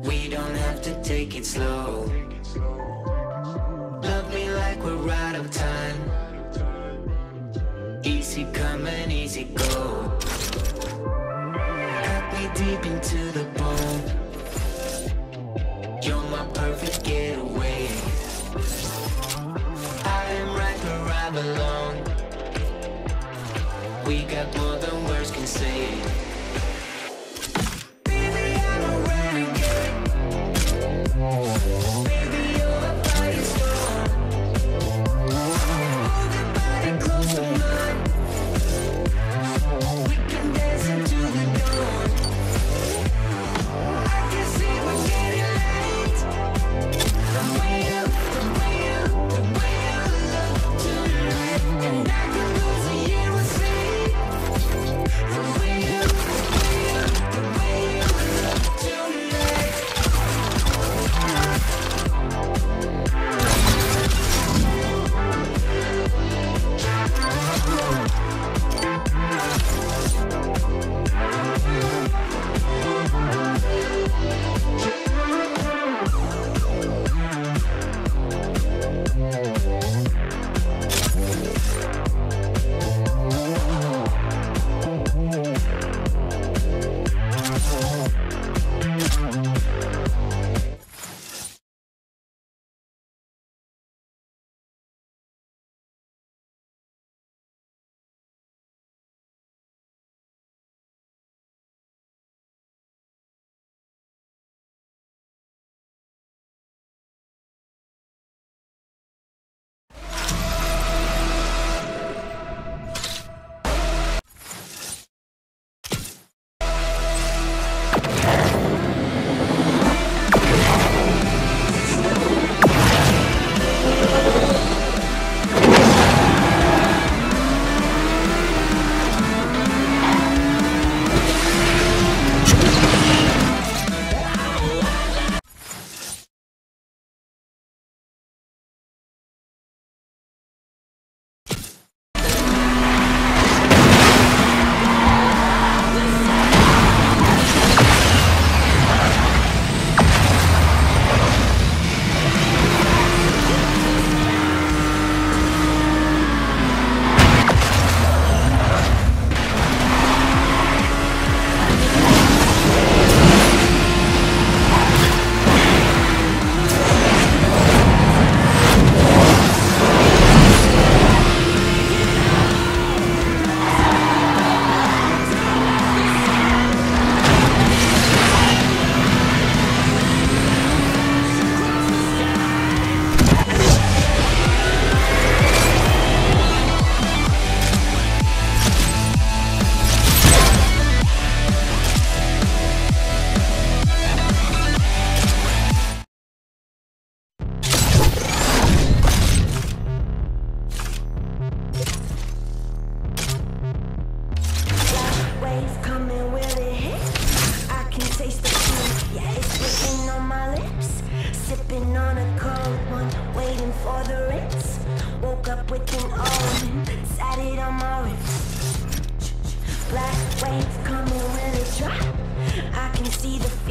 We don't have to take it slow. Love me like we're out of time. Easy come and easy go. Cut me deep into the bone. You're my perfect getaway. I am right where I belong. We got more than words can say. Baby, I'm a renegade. Baby, you're a firestorm. Hold your body close to mine. We can dance into the dawn. I can see we're getting late. The way you look tonight. And I can lose a year with sleep. The way you look tonight. With an omen, tatted on my wrist. Black waves coming when it drop. I can see the